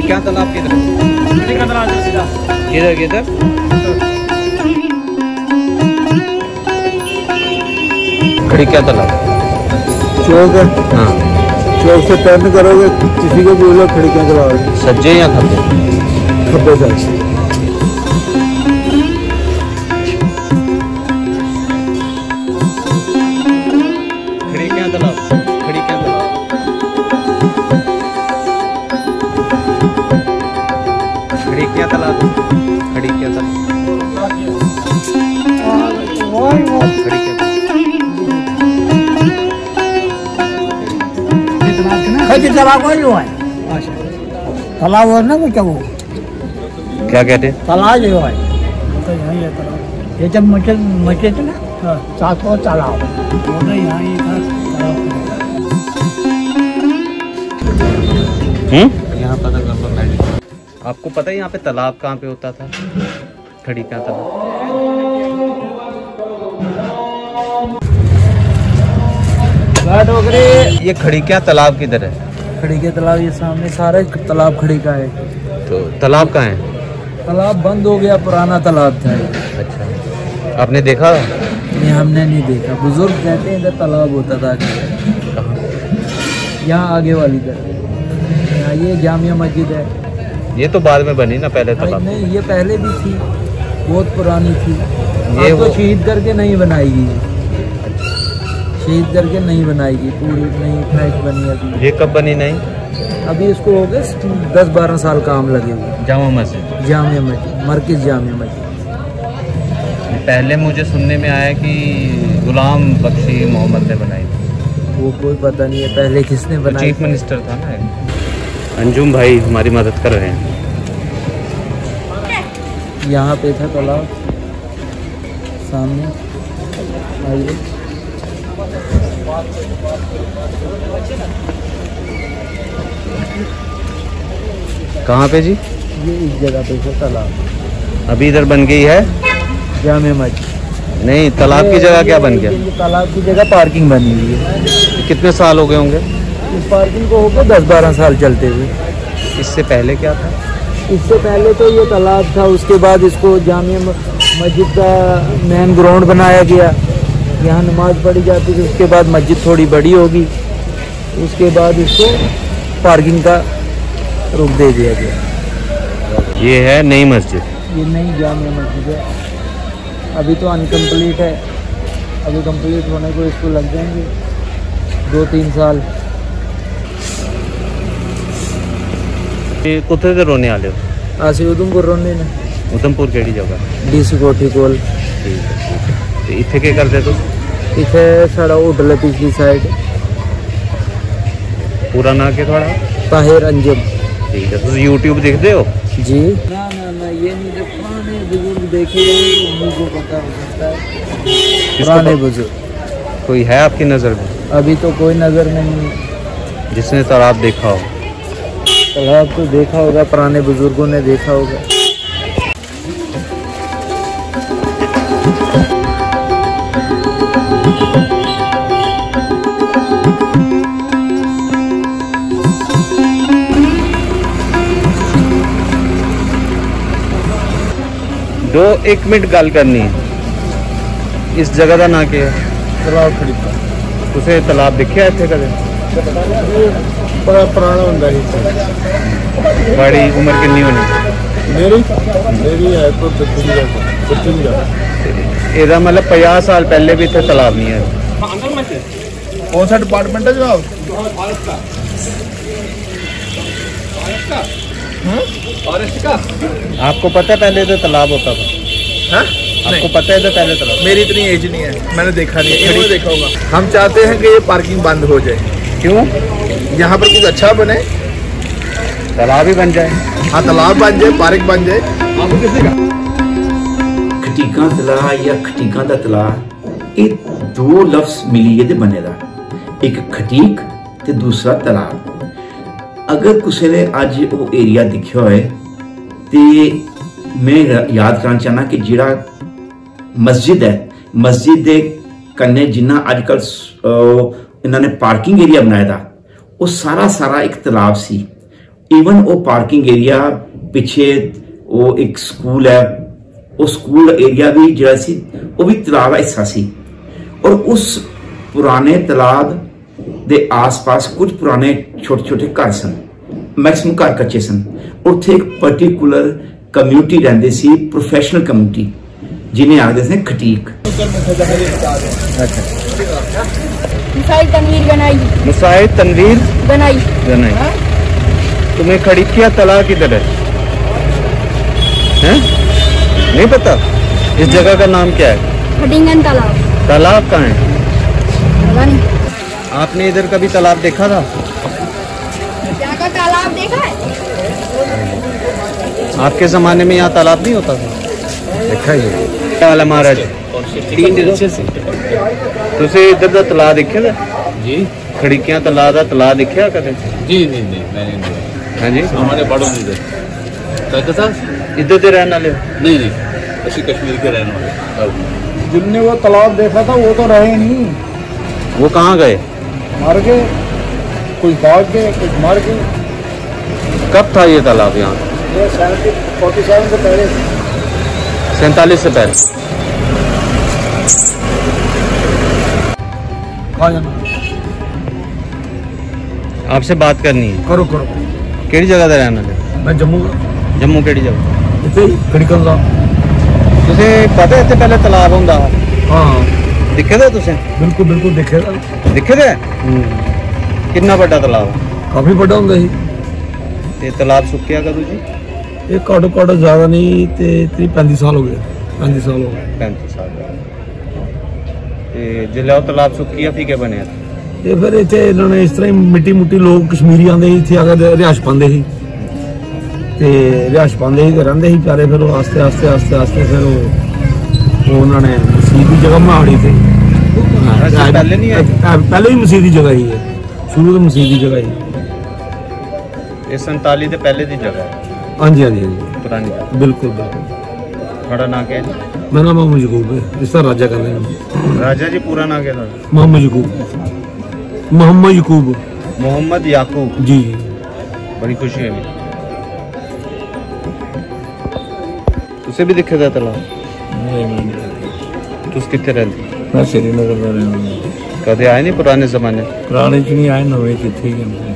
खड़िकां तालाब किधर? किधर किधर? खड़िकां तालाब चौक है। हाँ, चौक से टर्न करोगे, किसी को बोलो खड़िकां तालाब। सज्जे या खब्बे? खब्बे साइड। खड़िकां तालाब, खड़िकां तालाब, खड़िकां तालाब, खड़िकां तालाब, खड़िकां खतीक तालाब का जो है तालाब और ना क्या वो क्या कहते? तालाब जो है तो यही है तालाब। ये जब मचे थे ना साथ और तालाब वो यहाँ ही था यहाँ पता कर लो मैडम। आपको पता है यहाँ पे तालाब कहाँ पे होता था? खड़िकां तालाब। ये खड़िकां तालाब किधर है? खड़िका तालाब ये सामने सारे तालाब खड़िका है। तो तालाब कहाँ है? तालाब बंद हो गया, पुराना तालाब था। अच्छा, आपने देखा? नहीं, हमने नहीं देखा। बुजुर्ग कहते हैं इधर तालाब होता था। यहाँ आगे वाली तरफ यहाँ ये जामिया मस्जिद है। ये तो बाद में बनी ना, पहले तालाब? नहीं, ये पहले भी थी, बहुत पुरानी थी। ये तो शहीद करके नहीं बनाएगी, शहीद करके नहीं बनाएगी, पूरी नहीं फ्रेश बनी अभी। ये कब बनी? नहीं, अभी इसको हो गए 10-12 साल काम लगे हुए। जामा मस्जिद, जामिया मस्जिद, मरकज जामिया मस्जिद। पहले मुझे सुनने में आया कि गुलाम बख्शी मोहम्मद ने बनाई थी। वो कोई पता नहीं है पहले किसने बनाई। चीफ मिनिस्टर था ना। अंजुम भाई हमारी मदद कर रहे हैं। यहाँ पे था तालाब सामने। आइए, कहाँ पे जी? ये इस जगह पे था तालाब। अभी इधर बन गई है जामिया मस्जिद। नहीं, तालाब की जगह क्या बन गया? ये तालाब की जगह पार्किंग बनी हुई है। कितने साल हो गए होंगे इस पार्किंग को? हो गए 10-12 साल चलते हुए। इससे पहले क्या था? इससे पहले तो ये तालाब था, उसके बाद इसको जामिया मस्जिद का मेन ग्राउंड बनाया गया। यहाँ नमाज पढ़ी जाती थी। उसके बाद मस्जिद थोड़ी बड़ी होगी, उसके बाद इसको पार्किंग का रुख दे दिया गया। ये है नई मस्जिद। ये नई जामिया मस्जिद है, अभी तो अनकम्प्लीट है। अभी कंप्लीट होने को इसको लग जाएंगे 2-3 साल। कुत्ते से रोने वाले हो? असी उधमपुर रोने ने। उधमपुर केड़ी जगह? डीसी कोठी कोल। ठीक है। ते इत्थे क्या करते तुम? इत्थे साड़ा होटल है पिछली साइड। पूरा ना के थोड़ा? ताहिर अंजुम। ठीक है। तुम यूट्यूब देखते हो? जी ना ये नहीं, जब पुराने बुजुर्ग देखे जाएंगे तो उन्हीं को पता हो सकता है। पुराने बुजुर्ग कोई है आपकी नज़र में? अभी तो कोई नज़र नहीं जिसने तालाब देखा हो। तालाब तो देखा होगा, पुराने बुजुर्गों ने देखा होगा। दो 1 मिनट गल करनी है। इस जगह का ना क्या है? तालाब खड़िका। तुसे तालाब देखिया इत्थे कदे? बड़ा पुराना होंदा ही। बड़ी उम्र कितनी होनी? मेरी है तो 25 एदा मतलब 50 साल पहले भी इत्थे तालाब नहीं है। कौन सा डिपार्टमेंट है जनाब? आपको पता है पहले तो तालाब होता था? हाँ? आपको पता है तो पहले तालाब? मेरी इतनी एज नहीं है, मैंने देखा नहीं है। देखा होगा। हम चाहते हैं कि ये पार्किंग बंद हो जाए। क्यों? यहाँ पर कुछ अच्छा बने, तालाब ही बन जाए। हाँ, तालाब बन जाए, पार्क बन जाए। आपको किसी का खटीकां तला या खटीकां दा तला, ये 2 लफ्ज मिलिए ते बने दा। एक खटीक ते दूसरा तालाब। अगर किसी ने अज वो एरिया दिखा होए ते मैं याद करना चाहना कि जिहड़ा मस्जिद है, मस्जिद के कन्ने जिन्ना अजकल इन्होंने पार्किंग एरिया बनाया था, वो सारा एक तालाब सी। ਈਵਨ ਉਹ ਪਾਰਕਿੰਗ ਏਰੀਆ ਪਿੱਛੇ ਉਹ ਇੱਕ ਸਕੂਲ ਹੈ, ਉਹ ਸਕੂਲ ਏਰੀਆ ਵੀ ਜਿਹੜਾ ਸੀ ਉਹ ਵੀ ਤਲਾਬ ਦਾ ਹਿੱਸਾ ਸੀ। ਔਰ ਉਸ ਪੁਰਾਣੇ ਤਲਾਬ ਦੇ ਆਸ-ਪਾਸ ਕੁਝ ਪੁਰਾਣੇ ਛੋਟੇ-ਛੋਟੇ ਘਰ ਸਨ, ਮੈਕਸਿਮਮ ਘਰ ਕੱਚੇ ਸਨ। ਉੱਥੇ ਇੱਕ ਪਾਰਟਿਕੂਲਰ ਕਮਿਊਨਿਟੀ ਰਹਿੰਦੇ ਸੀ, ਪ੍ਰੋਫੈਸ਼ਨਲ ਕਮਿਊਨਿਟੀ, जिन्हें आखते थे खटीक। मुसाहिद तनवीर बनाई। तुम्हें खड़ीकिया तलाब किधर है? नहीं पता? इस जगह का नाम क्या है? खटीकन तालाब। तालाब कहाँ है? आपने इधर कभी तालाब देखा था? क्या का तालाब देखा है? आपके जमाने में यहाँ तालाब नहीं होता था? देखा ही है। महाराज तुसी इधर दा तलाब देखिया था? जी। खड़ीकियां तलाब दा तलाब देखिया कदे? जी नहीं मैंने नहीं। हाँ जी। हमारे बड़ों ने इधर से रहने वाले? नहीं असि कश्मीर के रहने वाले। जिनने वो तालाब देखा था वो तो रहे नहीं। वो कहाँ गए? मर गए, कुछ भाग गए, कुछ मर गए। कब था ये तालाब यहाँ? 47 से पहले। 47 से पहले। आपसे बात करनी है। करो। केड़ी जगह दा रहना है? मैं जम्मू। जम्मू केड़ी जगह? इत्थे खड़ीकन दा। तुसे पता है इत्थे पहले तालाब हुंदा? हाँ। दिखे थे तुसे? बिल्कुल दिखे था। दिखे थे? कितना बड़ा तालाब? काफी बड़ा हुंदा ही। ते तालाब सुक्किया कदों जी? ये काटो ज्यादा नहीं ते 35 साल हो गए। 35 साल हो गए। 35 साल ते जिला तालाब सुक्किया फिर क्या बनया? ये फिर इतने इन्होंने इस तरह मिट्टी मुट्टी लोग कश्मीरी आते ही इतने आकर रिहाश पाते ही ते रिहाश पाते ही रहते ही बेचारे। फिर आस्ते आस्ते फिर उन्होंने मसीत की जगह बनानी थी। पहले नहीं है? पहले ही मसीत की जगह ही है, शुरू तो मसीत की जगह ही। ये 47 से पहले की जगह है? हाँ जी पुरानी। बिल्कुल। थोड़ा नाम क्या है? मेरा नाम मोहम्मद यकूब है, जिसका राजा कर रहे हैं। राजा जी पूरा नाम क्या था? मोहम्मद यकूब। मोहम्मद याकूब जी। बड़ी खुशी है। तुसे भी दिखे था तालाब? तुस कितने रहते? मैं श्रीनगर में रहना। कदे आए नहीं पुराने जमाने? पुराने च नहीं आए, नवे कितने ही।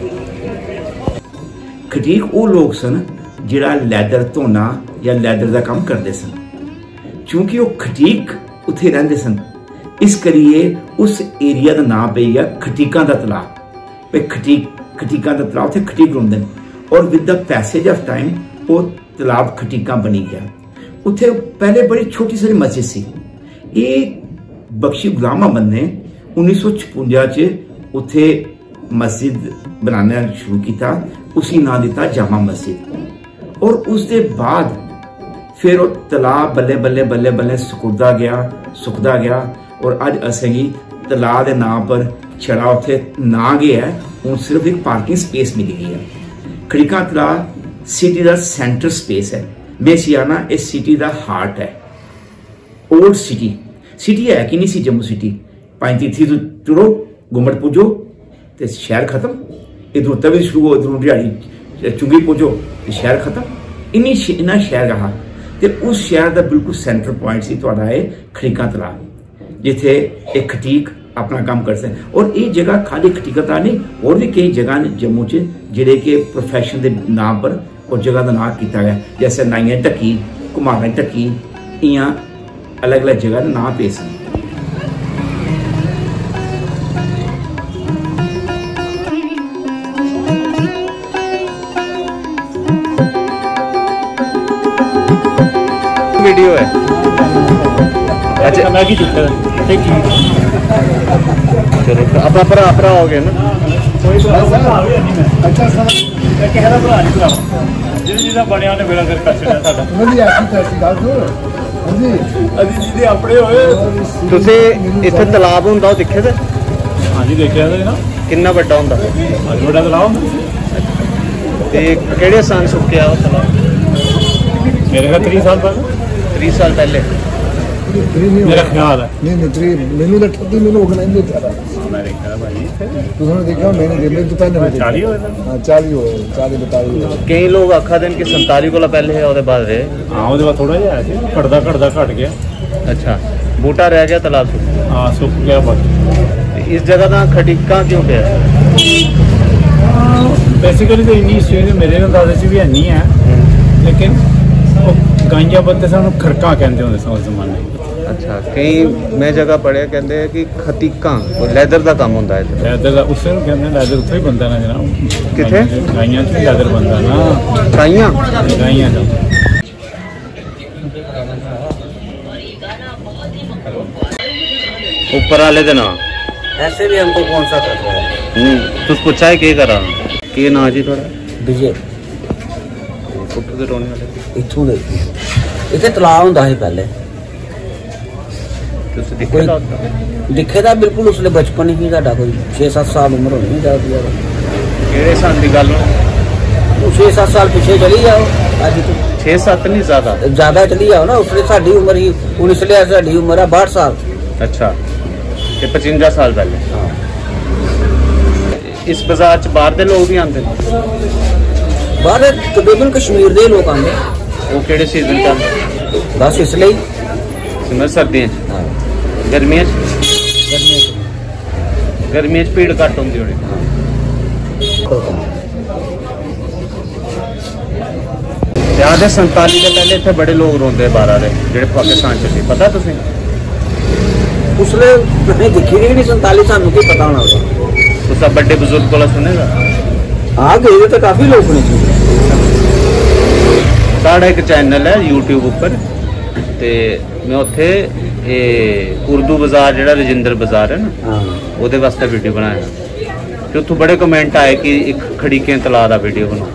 खटीक वो लोग सन जिहड़ा लैदर धोना या लैदर का काम करते सन। क्योंकि वो खटीक उत्थे रहंदे सन, इस करिए उस एरिया का नाम पे गया खटीकां दा तलाब। खटीकां दा तलाब थे खटीक रौंदे ने। और with the passage of time वो तलाब खटीकां बनी गया। उत्थे पहले बड़ी छोटी सारी मस्जिद सी। ये बख्शी गुलाम मोहम्मद ने 1956 च उत्थे मस्जिद बनाना शुरू किया, उसी नाम दिता जामा मस्जिद। और उसके बाद फिर वो तलाब बल्ले बल्ले सुकदा गया और अज असेंगी तलाब के नाम पर छड़ा उत्थे ना गया है, हूँ सिर्फ एक पार्किंग स्पेस मिली गई है। खड़ीकां तलाब सिटी का सेंटर स्पेस है। बेसियाना ये सिटी का हार्ट है। ओल्ड सिटी है कि नहीं सी जम्मू सिटी। 35 तो टुरो गुमट पुजो तो शहर खत्म, इधरों तवी शुरू हो, इधरों रिहाड़ी चुंगी पुजो तो शहर खत्म। इन्ना शहर रहा तो उस शहर का बिल्कुल सेंटर पॉइंट सी तुहाडा है खड़ीकां तलाब, जिथे एक खटीक अपना काम कर सकते। और ये जगह खाली खटीकां तलाब नहीं, और भी कई जगह ने जम्मू च जिहड़े कि प्रोफैशन के नाम पर और जगह का नाम किया गया, जैसे नाइयां ढक्की, घुमारां ढक्की, इं अलग अलग जगह का नाम पेश हैं। वीडियो है। अच्छा मैगी टिक्कर ठीक है। चलो अब अपरा हो गया ना। अच्छा सर कहरा भरा नहीं भरा जिहड़ा बनया ने बेड़ा कर छड़िया साडा। ਵਧੀਆ ਐਸੀ ਗੱਲ ਤੋਂ ਹਾਂਜੀ ਅਸੀਂ ਜਿਹਦੇ ਆਪਣੇ ਹੋਏ। ਤੁਸੀਂ ਇੱਥੇ ਤਲਾਬ ਹੁੰਦਾ ਉਹ ਦੇਖਿਆ ਤੇ? ਹਾਂਜੀ ਦੇਖਿਆ ਤੇ ਨਾ। ਕਿੰਨਾ ਵੱਡਾ ਹੁੰਦਾ? ਹਾਂਜੀ ਵੱਡਾ ਤਲਾਬ ਹੁੰਦਾ। ਤੇ ਕਿਹੜੇ ਸਾਲ ਸੁੱਕਿਆ ਉਹ ਤਲਾਬ? मेरे का 3 साल पहले। 3 साल पहले। मेरा ख्याल है नहीं मैनू तो 38 मैनू ऑर्गेनाइज नहीं करा मैं देखा भाई तुमने देखा मैंने देख तो पहले 40 होए हां 40 हो 40 42 कई लोग आखा देन कि 47 कोला पहले है ਉਹਦੇ ਬਾਅਦ ਰਹੇ हां ਉਹਦੇ ਬਾਅਦ थोड़ा ਜਿਹਾ ਸੀ ਘਟਦਾ ਘਟ ਗਿਆ अच्छा बूटा रह गया तालाब से हां सुख गया बस इस जगह का खटीका क्यों पे है बेसिकली तो इन्नी स्टेज मेरे अंदाजे च भी है नहीं है लेकिन गाइया बत्ते सानू खरका कहते होंगे उस जमाने अच्छा कई मैं जगह पढ़िया कहते हैं कि खतीका लैदर का काम होता है लैदर का उसे कहते हैं लैदर उत्थे ही बनता ना जनाब किथे गाइयां च लैदर बनता ना गाइयां का ऊपर वाले दिन ऐसे भी हमको कौन सा कर रहा है तू पूछा है क्या करा के ना जी थोड़ा विजय कुट्टू दे रोने वाले इथों दे इथे तलाब हुंदा ਸੀ पहले तुसी दिखे दा दिखे दा बिल्कुल उसले बचपन ही साडा कोई 6-7 साल उम्र होनी ज्यादा केड़े साल दी गल 6-7 साल पीछे चली जाओ आज तो 6-7 नहीं ज्यादा चली जाओ ना उसले साडी उम्र ही इसलिए साडी उम्र है 62 साल अच्छा ये 55 साल पहले इस बाजार च बाहर दे लोग भी आंदे बाहर तकरीबन कश्मीर दे लोग आंदे वो केड़े सीजन च आंदे बस इसलिए सिमर सर्दियां गर्मियां गर्मियां भीड़ घट होंदी होनी याद है 47 के पहले इतने बड़े लोग रोंदे बाहर दे जेड़े पाकिस्तान च सी पता तुसें उसले मैंने दिखी नहीं 47 सानू की पता होना तुसा बड़े बुजुर्ग कोला सुनेगा आ गए तो काफी लोग सुने साढ़ा एक चैनल है यूट्यूब ऊपर ते मैं उत्थे उर्दू बाजार जेड़ा रजिंदर बाजार है ना ਉਹਦੇ वास्ते वीडियो बनाया ते उत्थों बड़े कमेंट आए कि एक खड़ीके तलाब दा वीडियो बनाओ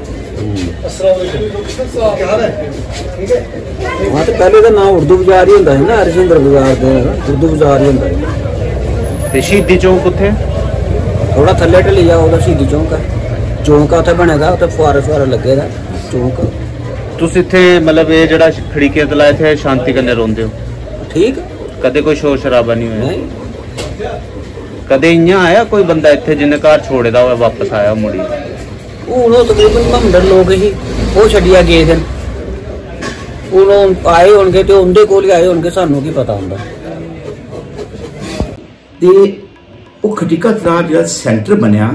हाँ तो पहले तो नाम उर्दू बाजार ही होंदा है ना रजिंदर बाजार दे उर्दू बाजार ही होंदा है ते शहीदी चौक उत्थे थोड़ा थल्ले ढली जाओ ਉਹਦਾ शहीदी चौक है चौक ਉੱਥੇ ਬਣੇਗਾ ਉੱਥੇ ਫੁਆਰੇ ਲੱਗੇ ਦਾ चौक ਤੁਸੀਂ ਇੱਥੇ मतलब ਇਹ ਜਿਹੜਾ ਖੜੀਕੇ ਤਲਾਬ ਇੱਥੇ ਸ਼ਾਂਤੀ ਕਰਨੇ ਰੋਂਦੇ ਹੋ ठीक ਕਦੇ ਕੋਈ ਸ਼ੋਰ ਸ਼ਰਾਬਾ ਨਹੀਂ ਹੋਇਆ ਕਦੇ ਇੰਨਾ ਆਇਆ ਕੋਈ ਬੰਦਾ ਇੱਥੇ ਜਿਹਨੇ ਘਰ ਛੋੜੇਦਾ ਹੋਇਆ ਵਾਪਸ ਆਇਆ ਮੁੜੀ ਹੁਣ ਉਹ ਤਕਰੀਬਨ ਮੰਦਰ ਲੋਕ ਹੀ ਉਹ ਛੱਡਿਆ ਗਏ ਦਿਨ ਉਹ ਆਏ ਹੋਣਗੇ ਤੇ ਉਹਦੇ ਕੋਲ ਹੀ ਆਏ ਹੋਣਗੇ ਸਾਨੂੰ ਕੀ ਪਤਾ ਹੁੰਦਾ ਤੇ ਉਹ ਖਟੀਕਾ ਤਲਾਬ ਜਿਹੜਾ ਸੈਂਟਰ ਬਣਿਆ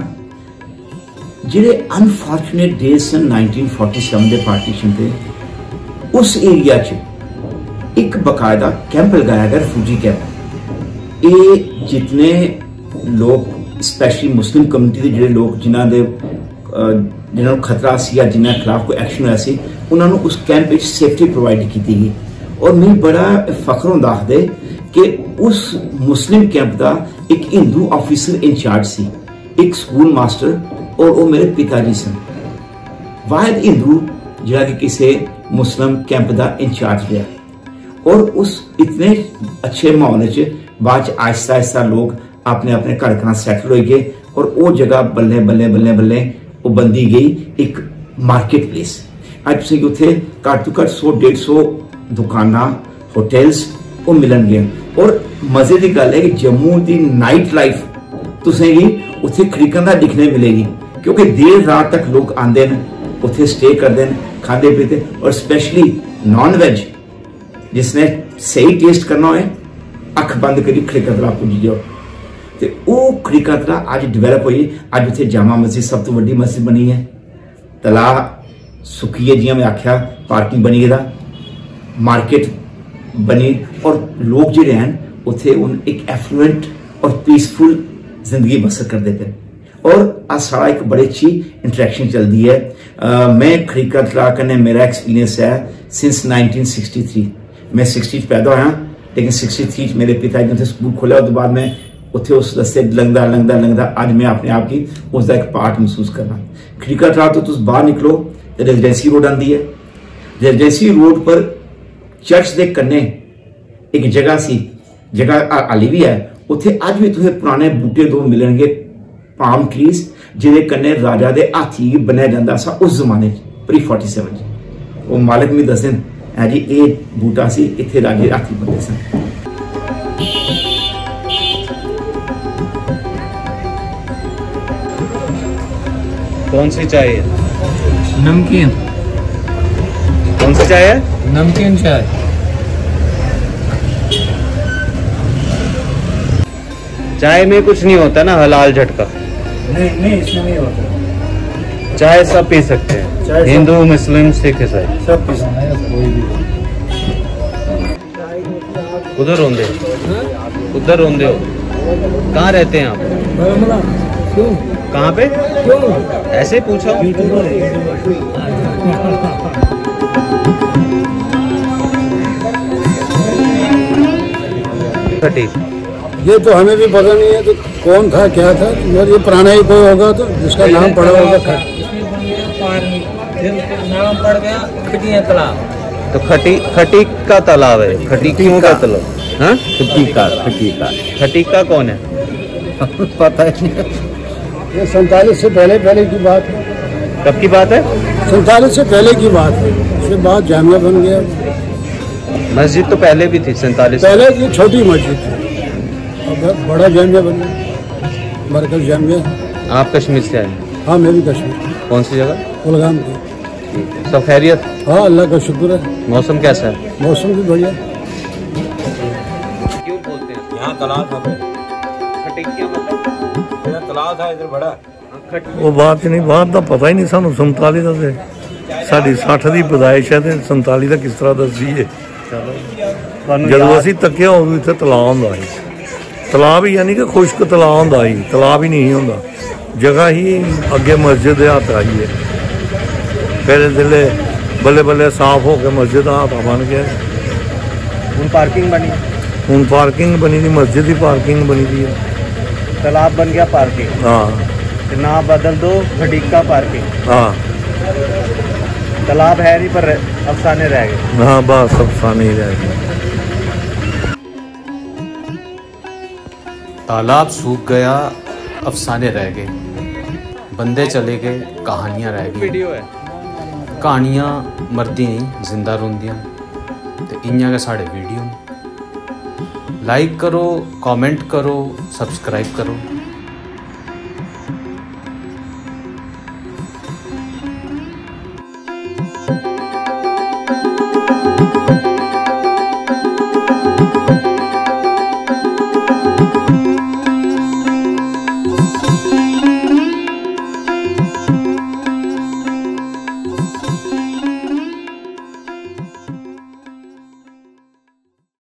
ਜਿਹੜੇ ਅਨਫੋਰਚੂਨੇਟ ਡੇਜ਼ ਸਨ 1947 ਦੇ ਪਾਰਟੀਸ਼ਨ ਤੇ ਉਸ ਏਰੀਆ 'ਚ ਇੱਕ ਬਕਾਇਦਾ ਕੈਂਪ ਲਗਾਇਆ ਗਿਆ ਰਿਫਿਊਜੀ ਕੈਂਪ ਇਹ ਜਿਤਨੇ ਲੋਕ ਸਪੈਸ਼ਲੀ ਮੁਸਲਿਮ ਕਮਿਊਨਿਟੀ ਦੇ ਜਿਹੜੇ ਲੋਕ ਜਿਨ੍ਹਾਂ ਨੂੰ ਖਤਰਾ ਸੀ ਜਾਂ ਜਿਨ੍ਹਾਂ ਖਿਲਾਫ ਕੋਈ ਐਕਸ਼ਨ ਹੋਇਆ ਸੀ ਉਹਨਾਂ ਨੂੰ ਉਸ ਕੈਂਪ ਵਿੱਚ ਸੇਫਟੀ ਪ੍ਰੋਵਾਈਡ ਕੀਤੀ ਗਈ ਔਰ ਮੈਨੂੰ ਬੜਾ ਫਖਰ ਹੁੰਦਾ ਹੈ ਕਿ ਉਸ ਮੁਸਲਿਮ ਕੈਂਪ ਦਾ ਇੱਕ ਹਿੰਦੂ ਆਫੀਸਰ ਇੰਚਾਰਜ ਸੀ ਇੱਕ ਸਕੂਲ ਮਾਸਟਰ और वो मेरे पिताजी सन वाहिद हिंदू जिहड़ा कि किसी मुस्लिम कैंप का इंचार्ज रहा और उस इतने अच्छे माहौल बाद आहिस्ता आहिस्ता लोग अपने अपने घर घर सैटल हो गए और वो जगह बल्ले बल्ले बल्ले बल्ले वो बनती गई एक मार्केट प्लेस अज तुम उत्थे घट तो घट 100-150 दुकाना होटल्स वो मिलन गए और मजे की गल है कि जम्मू की नाइट लाइफ तुसें गी उत्थे खड़ीकन दा दिखने मिलेगी क्योंकि देर रात तक लोग आते हैं उत्थे स्टे करते हैं खाते पीते और स्पेशली नॉन वेज जिसने सही टेस्ट करना हो अख बंद करी खड़ीका तलाब पुजी जाओ तो वो खड़ीका तलाब अज डिवेलप हुई अज उत्थे जामा मस्जिद सब तो वड्डी मस्जिद बनी है तलाब सुखी है जियां मैं आख्या पार्किंग बनी है मार्केट बनी और लोग जिहड़े हैं उत्थे एक एफ्लुएंट और पीसफुल जिंदगी बसर करते थे और आज सारा एक बड़ी अच्छी इंटरेक्शन चलती है मैं खड़ीका तलाब कन्नै मेरा एक्सपीरियंस है सिंस 1963 मैं 60 पैदा होया लेकिन 63 मेरे पिता जी ने स्कूल खोलिया उसके बाद मैं उत्थे उस रस्ते लंघदा लंघदा लंघदा अज मैं अपने आप की उसका एक पार्ट महसूस करना खड़ीका तलाब तो तुम बाहर निकलो तो रेजिडेंसी रोड आती है रेजिडेंसी रोड पर चर्च के कन्ने एक जगह सी जगह हाली भी है उत्थे अज भी तुझे पुराने बूटे दो मिलणगे पाम ट्रीज जिहदे कन्ने राजा दे हाथी बनया जांदा सा उस जमाने प्री 47 वो मालिक भी दसन है जी ये बूटा सी इत्थे राजे हाथी बनदे सन कौन सी चाय है? नमकीन, कौन सी चाय है? नमकीन चाय। चाय में कुछ नहीं होता ना हलाल झटका? नहीं इसमें नहीं होता। चाय सब पी सकते हैं, हिंदू मुस्लिम सिख ईसाई सब पी सकते हैं, कोई भी। उधर रोंदे हो? उधर रोंदे हो? कहाँ रहते हैं आप? कहाँ पे? ऐसे ही पूछा। खटीक, ये तो हमें भी पता नहीं है तो कौन था क्या था, मगर ये पुराना ही कोई होगा तो जिसका नाम पड़ा होगा। नाम पड़ गया खटिया तालाब। तो खटीक का तालाब है। खटीकियों का तालाब? हाँ, खटीका कौन है? पता ही नहीं। ये 47 से पहले की बात है। कब की बात है? 47 से पहले की बात है। उसके बाद जामिया बन गया। मस्जिद तो पहले भी थी 47। पहले की छोटी मस्जिद थी, अब बड़ा जामिया बन गया, मरकज जामिया। आप कश्मीर से आए? हाँ, मैं भी कश्मीर। कौन सी जगह? कुलगाम की। सब खैरियत? हाँ, अल्लाह का शुक्र है। मौसम कैसा है? मौसम भी बढ़िया। क्यों बोलते हैं यहाँ तालाब था, खटीकिया मतलब? यहाँ तालाब था इधर बड़ा। वो बात नहीं, बात का पता ही नहीं सानू 47 का। साड़ी 60 की पैदाइश है, 47 का किस तरह दसीए। ਜਦੋਂ ਅਸੀਂ ਤੱਕਿਆ ਉਦੋਂ ਇੱਥੇ ਤਲਾਅ ਹੁੰਦਾ ਸੀ। ਤਲਾਅ ਵੀ ਯਾਨੀ ਕਿ ਖੁਸ਼ਕ ਤਲਾਅ ਹੁੰਦਾ ਸੀ, ਤਲਾਅ ਵੀ ਨਹੀਂ ਹੁੰਦਾ। ਜਗ੍ਹਾ ਹੀ ਅੱਗੇ ਮਸਜਿਦ ਦੇ ਹੱਥ ਆਈ ਹੈ। ਫਿਰ ਦਿਲੇ ਬੱਲੇ ਬੱਲੇ ਸਾਫ਼ ਹੋ ਕੇ ਮਸਜਿਦ ਦਾ ਹੱਥ ਬਣ ਗਿਆ। ਹੁਣ ਪਾਰਕਿੰਗ ਬਣੀ? ਹੁਣ ਪਾਰਕਿੰਗ ਬਣੀ ਦੀ, ਮਸਜਿਦ ਦੀ ਪਾਰਕਿੰਗ ਬਣੀ ਦੀ ਹੈ। तालाब बन गया पार्किंग। हाँ, तो ना बदल दो खटीका पार्किंग। हाँ, तालाब है नहीं पर अफसाने रह गए। हाँ, बस अफसाने ही रह गए। तालाब सूख गया, अफसाने रह गए, बंदे चले गए, कहानियाँ रह गई। वीडियो है, कहानियाँ मरदी नहीं, जिंदा रोंदियाँ। तो इ'यां गै साढ़े वीडियो लाइक करो, कमेंट करो, सब्सक्राइब करो।